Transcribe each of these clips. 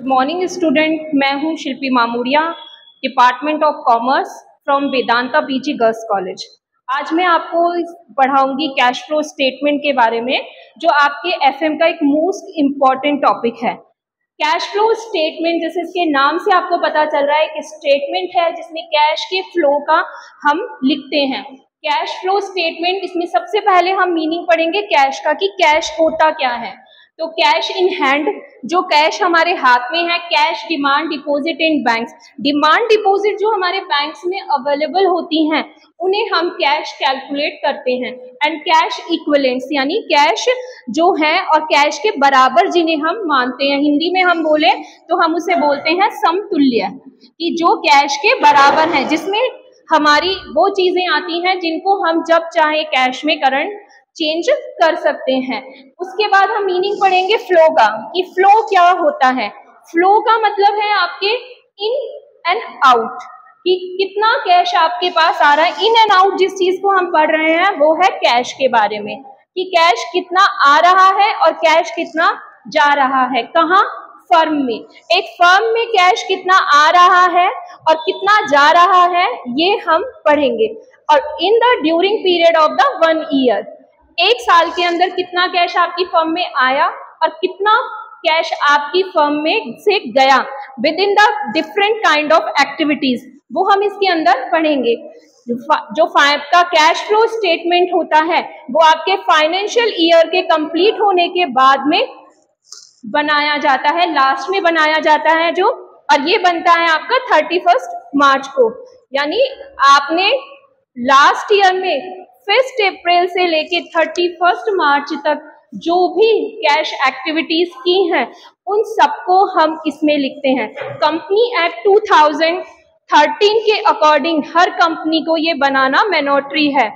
Morning student. मैं हूं Shilpi Mamuria, department of commerce from Vedanta PG girls college. आज मैं आपको पढ़ाऊंगी कैश फ्लो स्टेटमेंट के बारे में, जो आपके एफएम का एक मोस्ट इम्पॉर्टेंट टॉपिक है। कैश फ्लो स्टेटमेंट, जैसे इसके नाम से आपको पता चल रहा है, एक स्टेटमेंट है जिसमें कैश के फ्लो का हम लिखते हैं। कैश फ्लो स्टेटमेंट, इसमें सबसे पहले हम मीनिंग पढ़ेंगे कैश का, कि कैश होता क्या है। तो कैश इन हैंड, जो कैश हमारे हाथ में है, cash demand deposit in banks. Demand deposit जो हमारे बैंक्स में अवेलेबल होती हैं, उन्हें हम कैश कैलकुलेट करते हैं। एंड कैश इक्विवेलेंट्स, यानी कैश जो है और कैश के बराबर जिन्हें हम मानते हैं, हिंदी में हम बोले तो हम उसे बोलते हैं समतुल्य, कि जो कैश के बराबर है, जिसमें हमारी वो चीजें आती हैं जिनको हम जब चाहे कैश में करंट चेंज कर सकते हैं। उसके बाद हम मीनिंग पढ़ेंगे फ्लो का, कि फ्लो क्या होता है। फ्लो का मतलब है आपके इन एंड आउट, कि कितना कैश आपके पास आ रहा है। इन एंड आउट जिस चीज को हम पढ़ रहे हैं वो है कैश के बारे में, कि कैश कितना आ रहा है और कैश कितना जा रहा है। कहाँ? फर्म में। एक फर्म में कैश कितना आ रहा है और कितना जा रहा है, ये हम पढ़ेंगे। और in the during period of the 1 year, एक साल के अंदर कितना कैश आपकी फर्म में आया और कितना कैश आपकी फर्म में से गया, within the different kind of activities, वो हम इसके अंदर पढ़ेंगे। जो का कैश फ्लो स्टेटमेंट होता है, वो आपके फाइनेंशियल ईयर के कंप्लीट होने के बाद में बनाया जाता है, लास्ट में बनाया जाता है जो, और ये बनता है आपका 31 मार्च को। यानी आपने लास्ट ईयर में 1 अप्रैल से लेके 31 मार्च तक जो भी कैश एक्टिविटीज की हैं, उन सबको हम इसमें लिखते हैं। कंपनी एक्ट 2013 के अकॉर्डिंग हर कंपनी को ये बनाना मैंडेटरी है।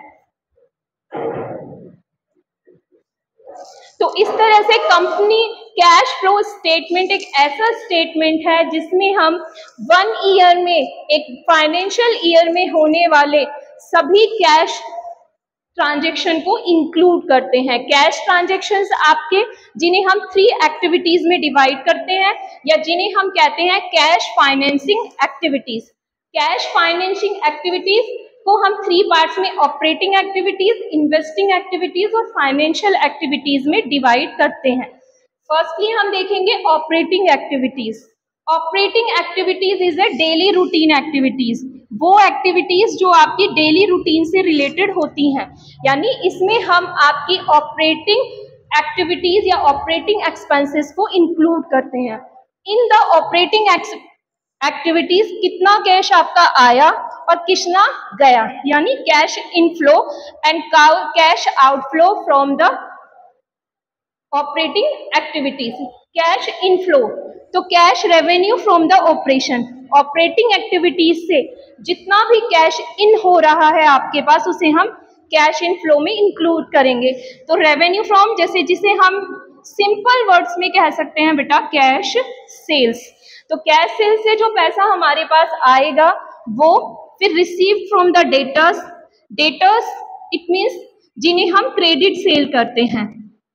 तो इस तरह से कंपनी कैश फ्लो स्टेटमेंट एक ऐसा स्टेटमेंट है जिसमें हम 1 ईयर में, एक फाइनेंशियल ईयर में होने वाले सभी कैश ट्रांजैक्शन को इंक्लूड करते हैं। कैश ट्रांजैक्शंस आपके, जिन्हें हम 3 एक्टिविटीज में डिवाइड करते हैं, या जिन्हें हम कहते हैं cash financing activities. Cash financing activities को हम 3 पार्ट्स में, ऑपरेटिंग एक्टिविटीज, इन्वेस्टिंग एक्टिविटीज और फाइनेंशियल एक्टिविटीज में डिवाइड करते हैं। फर्स्टली हम देखेंगे operating activities. Operating activities is a daily routine activities, वो एक्टिविटीज जो आपकी डेली रूटीन से रिलेटेड होती हैं। यानी इसमें हम आपकी ऑपरेटिंग एक्टिविटीज या ऑपरेटिंग एक्सपेंसेस को इंक्लूड करते हैं। इन द ऑपरेटिंग एक्टिविटीज कितना कैश आपका आया और कितना गया, यानी cash inflow and cash outflow from the operating activities. Cash inflow, तो cash revenue from the operation. Operating activities से जितना भी कैश इन हो रहा है आपके पास, उसे हम कैश इन फ्लो में इंक्लूड करेंगे। तो रेवेन्यू फ्रॉम, जैसे जिसे हम सिंपल वर्ड्स में कह सकते हैं बेटा, कैश सेल्स। तो कैश सेल्स से जो पैसा हमारे पास आएगा वो फिर receive from the debtors. Debtors it means जिन्हें हम क्रेडिट सेल करते हैं।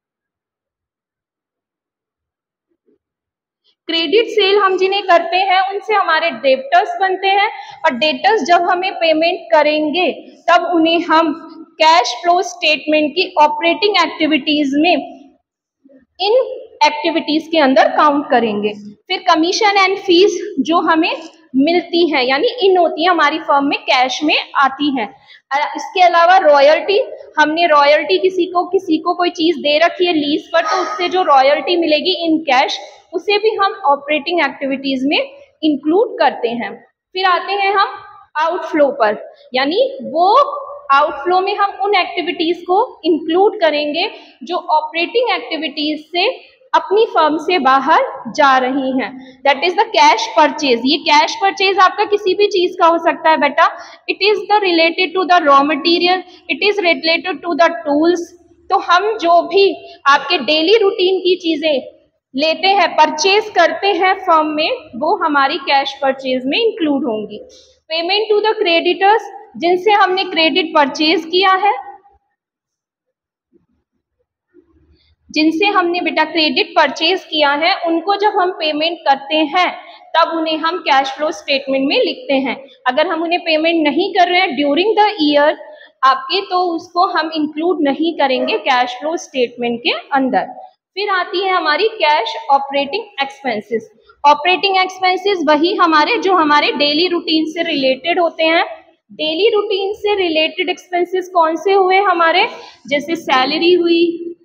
क्रेडिट सेल हम जिन्हें करते हैं उनसे हमारे डेटर्स बनते हैं, और डेटर्स जब हमें पेमेंट करेंगे तब उन्हें हम कैश फ्लो स्टेटमेंट की ऑपरेटिंग एक्टिविटीज में, इन एक्टिविटीज के अंदर काउंट करेंगे। फिर कमीशन एंड फीस जो हमें मिलती है, यानी इन होती है हमारी फर्म में, कैश में आती है। इसके अलावा रॉयल्टी, हमने रॉयल्टी किसी को कोई चीज दे रखी है लीज पर, तो उससे जो रॉयल्टी मिलेगी इन कैश, उसे भी हम ऑपरेटिंग एक्टिविटीज में इंक्लूड करते हैं। फिर आते हैं हम आउटफ्लो पर, यानी वो आउटफ्लो में हम उन एक्टिविटीज को इंक्लूड करेंगे जो ऑपरेटिंग एक्टिविटीज से अपनी फर्म से बाहर जा रही हैं। That is the cash purchase. ये कैश परचेज आपका किसी भी चीज का हो सकता है बेटा। It is the related to the raw material, it is related to the tools. तो हम जो भी आपके डेली रूटीन की चीजें लेते हैं, परचेज करते हैं फर्म में, वो हमारी कैश परचेज में इंक्लूड होंगी। पेमेंट टू द क्रेडिटर्स, जिनसे हमने क्रेडिट परचेज किया है। जिनसे हमने बेटा क्रेडिट परचेज किया है, उनको जब हम पेमेंट करते हैं तब उन्हें हम कैश फ्लो स्टेटमेंट में लिखते हैं। अगर हम उन्हें पेमेंट नहीं कर रहे हैं ड्यूरिंग द ईयर आपके, तो उसको हम इंक्लूड नहीं करेंगे कैश फ्लो स्टेटमेंट के अंदर। फिर आती है हमारी cash operating expenses. Operating expenses वही हमारे जो हमारे डेली रूटीन से रिलेटेड होते हैं। डेली रूटीन से रिलेटेड एक्सपेंसेस कौन से हुए हमारे, जैसे सैलरी हुई,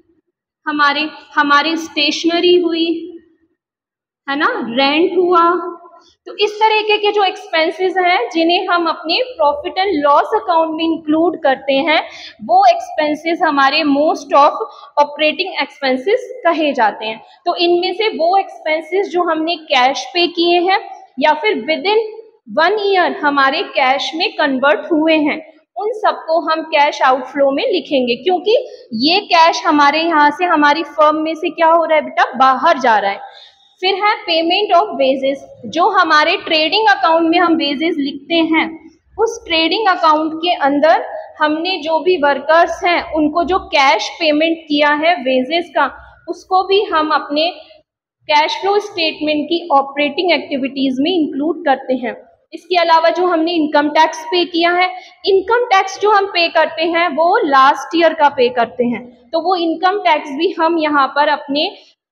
हमारी स्टेशनरी हुई, है ना, रेंट हुआ। तो इस तरीके के जो एक्सपेंसेस हैं जिन्हें हम अपने प्रॉफिट एंड लॉस अकाउंट में इंक्लूड करते हैं, वो एक्सपेंसेस हमारे मोस्ट ऑफ ऑपरेटिंग एक्सपेंसेस कहे जाते हैं। तो इनमें से वो एक्सपेंसेस जो हमने कैश पे किए हैं या फिर विद इन 1 ईयर हमारे कैश में कन्वर्ट हुए हैं, उन सबको हम कैश आउटफ्लो में लिखेंगे, क्योंकि ये कैश हमारे यहाँ से, हमारी फर्म में से क्या हो रहा है बेटा, बाहर जा रहा है। फिर है पेमेंट ऑफ वेजेस। जो हमारे ट्रेडिंग अकाउंट में हम वेजेस लिखते हैं, उस ट्रेडिंग अकाउंट के अंदर हमने जो भी वर्कर्स हैं उनको जो कैश पेमेंट किया है वेजेस का, उसको भी हम अपने कैश फ्लो स्टेटमेंट की ऑपरेटिंग एक्टिविटीज में इंक्लूड करते हैं। इसके अलावा जो हमने इनकम टैक्स पे किया है, इनकम टैक्स जो हम पे करते हैं वो लास्ट ईयर का पे करते हैं, तो वो इनकम टैक्स भी हम यहाँ पर अपने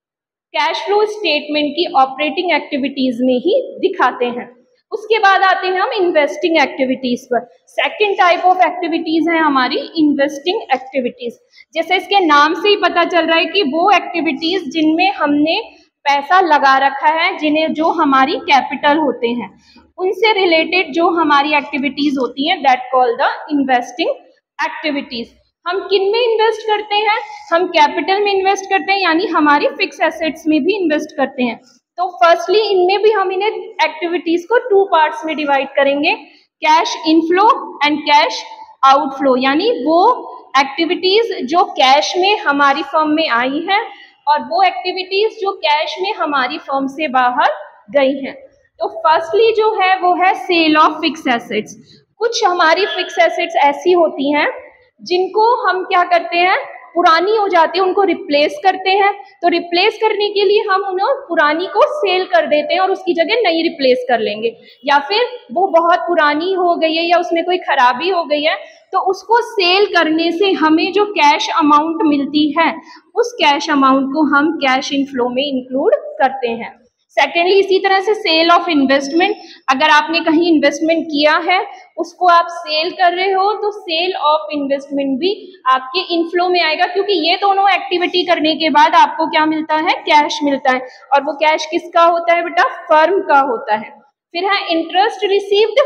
कैश फ्लो स्टेटमेंट की ऑपरेटिंग एक्टिविटीज में ही दिखाते हैं। उसके बाद आते हैं हम इन्वेस्टिंग एक्टिविटीज पर। सेकंड टाइप ऑफ एक्टिविटीज है हमारी इन्वेस्टिंग एक्टिविटीज। जैसे इसके नाम से ही पता चल रहा है कि वो एक्टिविटीज जिनमें हमने पैसा लगा रखा है, जिन्हें जो हमारी कैपिटल होते हैं, उनसे रिलेटेड जो हमारी एक्टिविटीज होती हैं, that call the investing activities. हम किन में इन्वेस्ट करते हैं, हम कैपिटल में इन्वेस्ट करते हैं, यानी हमारी फिक्स एसेट्स में भी इन्वेस्ट करते हैं। तो फर्स्टली इनमें भी हम इन्हें एक्टिविटीज को 2 पार्ट्स में डिवाइड करेंगे, cash inflow and cash outflow, यानी वो एक्टिविटीज जो कैश में हमारी फर्म में आई हैं और वो एक्टिविटीज जो कैश में हमारी फर्म से बाहर गई हैं। तो फर्स्टली जो है वो है सेल ऑफ फिक्स एसेट्स। कुछ हमारी फिक्स एसेट्स ऐसी होती हैं जिनको हम क्या करते हैं, पुरानी हो जाती है, उनको रिप्लेस करते हैं। तो रिप्लेस करने के लिए हम उन्हें पुरानी को सेल कर देते हैं और उसकी जगह नई रिप्लेस कर लेंगे, या फिर वो बहुत पुरानी हो गई है या उसमें कोई खराबी हो गई है, तो उसको सेल करने से हमें जो कैश अमाउंट मिलती है, उस कैश अमाउंट को हम कैश इनफ्लो में इंक्लूड करते हैं। सेकेंडली इसी तरह से सेल ऑफ इन्वेस्टमेंट। अगर आपने कहीं इन्वेस्टमेंट किया है, उसको आप सेल कर रहे हो, तो सेल ऑफ इन्वेस्टमेंट भी आपके इनफ्लो में आएगा, क्योंकि ये दोनों एक्टिविटी करने के बाद आपको क्या मिलता है, कैश मिलता है। और वो कैश किसका होता है बेटा, फर्म का होता है। फिर है इंटरेस्ट रिसीव्ड,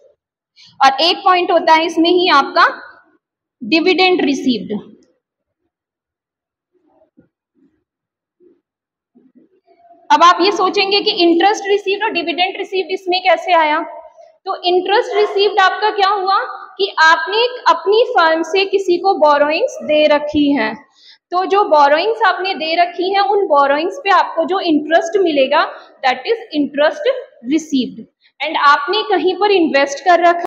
और एक पॉइंट होता है इसमें ही आपका डिविडेंड रिसीव्ड। अब आप ये सोचेंगे कि इंटरेस्ट रिसीव्ड और डिविडेंड रिसीव्ड इसमें कैसे आया। तो इंटरेस्ट रिसीव्ड आपका क्या हुआ कि आपने अपनी फर्म से किसी को बोरोइंग्स दे रखी हैं, तो जो बोरोइंग्स आपने दे रखी हैं, उन बोरोइंग्स पे आपको जो इंटरेस्ट मिलेगा, that is interest received. And आपने कहीं पर इन्वेस्ट कर रखा